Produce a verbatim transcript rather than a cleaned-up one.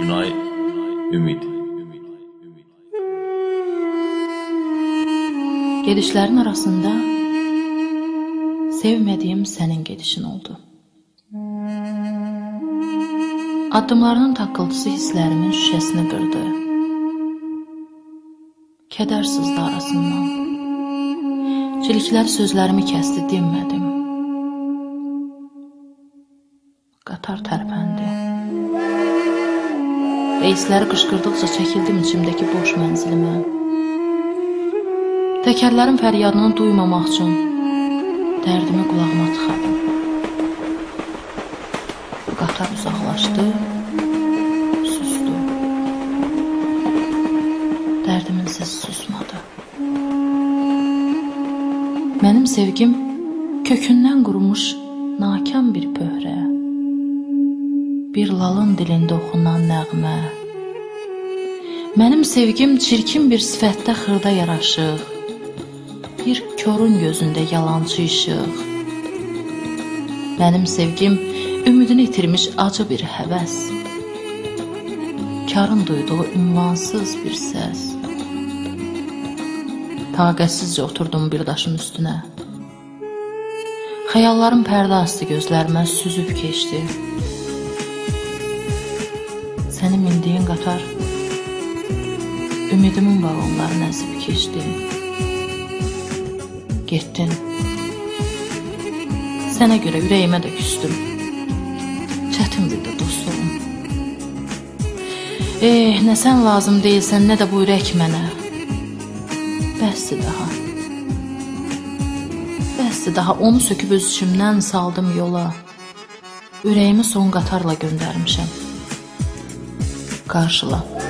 Günay, ümid. Gedişlərin arasında sevmədiyim sənin gedişin oldu. Addımlarının taqqıltısı hisslərimin şüşəsini qırdı. Kədər sızdı arasından. Ciliklər sözlərimi kəsdi, dinmədim. Qatar tərpəndi. Reisləri qışqırdıqca çəkildim içimdəki boş mənzilimə. Təkərlərin fəryadını duymamaq üçün dərdimi qulağıma tıxadım. Qatar uzaqlaşdı, sustu. Dərdimin səsi susmadı. Mənim sevgim kökündən qurumuş nakam bir pöhrə, bir lalın dilində oxunan nəğmə. Mənim sevgim çirkin bir sifətdə xırda yaraşıq, bir körün gözündə yalancı işıq. Mənim sevgim ümidini itirmiş acı bir həvəs, karın duyduğu ünvansız bir səs. Taqətsizcə oturdum bir daşın üstünə. Xəyallarım pərdə astı gözlərimə süzüb keçdi. Sənin mindiyin qatar ümidimin vaqonlarını əzib keçdi. Getdin. Sənə görə ürəyimə də küstüm. Çətindir də dostluğum. Eh, nə sən lazım deyilsən, nə də bu ürək mənə. Bəsdir daha. Bəsdir daha, onu söküb öz içimdən saldım yola. Ürəyimi son qatarla göndərmişəm. Qarşıla.